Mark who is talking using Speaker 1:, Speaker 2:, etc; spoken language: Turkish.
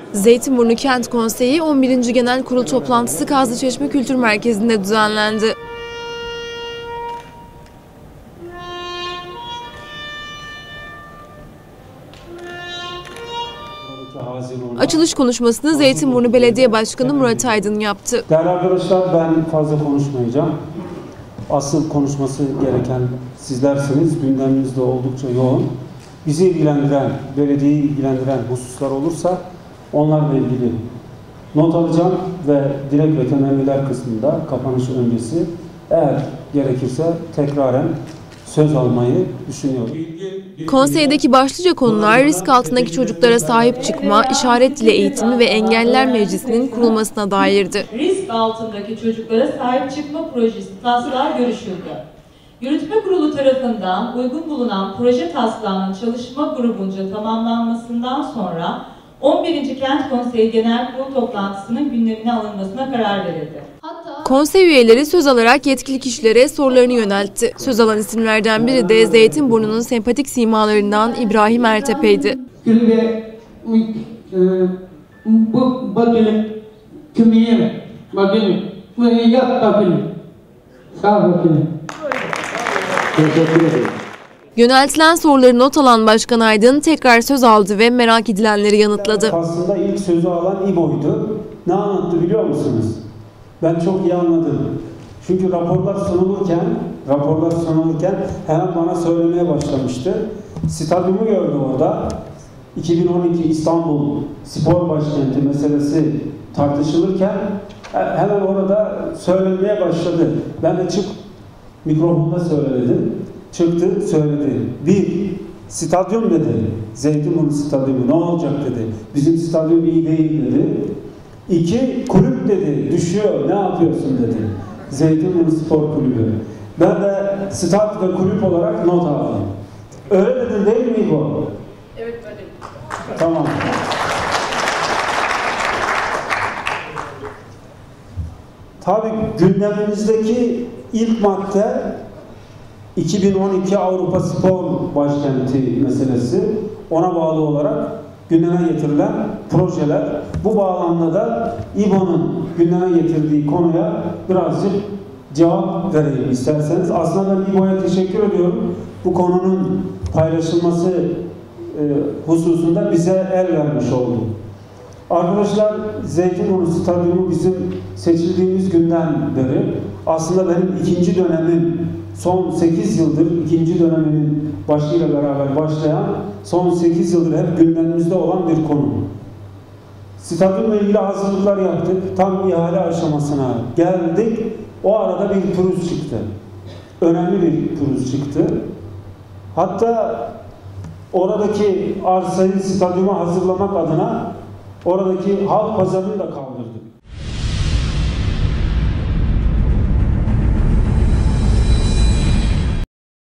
Speaker 1: Zeytinburnu Kent Konseyi 11. Genel Kurul toplantısı Kazlıçeşme Kültür Merkezi'nde düzenlendi. Açılış konuşmasını Zeytinburnu Belediye Başkanı Murat Aydın yaptı.
Speaker 2: Değerli arkadaşlar, ben fazla konuşmayacağım. Asıl konuşması gereken sizlersiniz. Gündemimiz de oldukça yoğun. Bizi ilgilendiren, belediyeyi ilgilendiren hususlar olursa onlarla ilgili not alacağım ve dilek ve temenniler kısmında kapanış öncesi eğer gerekirse tekraren söz almayı düşünüyorum.
Speaker 1: Konseydeki başlıca konular risk altındaki çocuklara sahip çıkma, işaret dili eğitimi ve engelliler meclisinin kurulmasına dairdi.
Speaker 3: Risk altındaki çocuklara sahip çıkma projesi taslağı görüşüldü. Yürütme Kurulu tarafından uygun bulunan proje taslağının çalışma grubunca tamamlanmasından sonra 11. Kent Konseyi Genel Kurulu toplantısının gündemine alınmasına karar verildi.
Speaker 1: Konsey üyeleri söz alarak yetkili kişilere sorularını yöneltti. Söz alan isimlerden biri de Zeytinburnu'nun sempatik simalarından İbrahim Ertepe'ydi. Yöneltilen soruları not alan Başkan Aydın tekrar söz aldı ve merak edilenleri yanıtladı.
Speaker 2: Aslında ilk sözü alan İbo'ydu. Ne anlattı biliyor musunuz? Ben çok iyi anladım. Çünkü raporlar sunulurken hemen bana söylemeye başlamıştı. Stadyumu gördü orada. 2012 İstanbul Spor Başkenti meselesi tartışılırken hemen orada söylemeye başladı. Ben de mikrofonda söyledim. Çıktı, söyledi. Bir, stadyum dedi. Zeytinburnu stadyumu ne olacak dedi. Bizim stadyum iyi değil dedi. İki, kulüp dedi. Düşüyor, ne yapıyorsun dedi. Zeytinburnu Spor Kulübü. Ben de stat ve kulüp olarak not aldım. Öyle dedin değil mi bu?
Speaker 3: Evet, öyle.
Speaker 2: Tamam. Tabii gündemimizdeki ilk madde 2012 Avrupa Spor Başkenti meselesi. Ona bağlı olarak gündeme getirilen projeler. Bu bağlamda da İBO'nun gündeme getirdiği konuya birazcık cevap vereyim isterseniz. Aslında ben İBO'ya teşekkür ediyorum. Bu konunun paylaşılması hususunda bize el vermiş oldu. Arkadaşlar, Zeytinburnu Stadyumu bizim seçildiğimiz günden beri aslında benim ikinci dönemim, son 8 yıldır ikinci dönemimin başlığıyla beraber başlayan son 8 yıldır hep gündemimizde olan bir konu. Stadyumla ilgili hazırlıklar yaptık. Tam ihale aşamasına geldik. O arada bir pürüz çıktı. Önemli bir pürüz çıktı. Hatta oradaki arsayı stadyuma hazırlamak adına oradaki halk pazarını da kaldırdık.